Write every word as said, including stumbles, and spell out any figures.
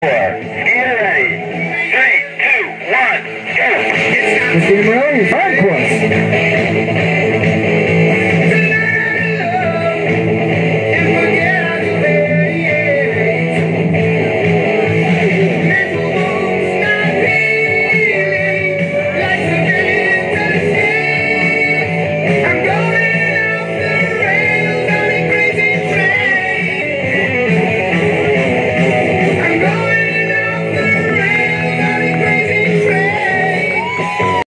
Get ready. Three, two, one, go. Cristina Morelli, encore.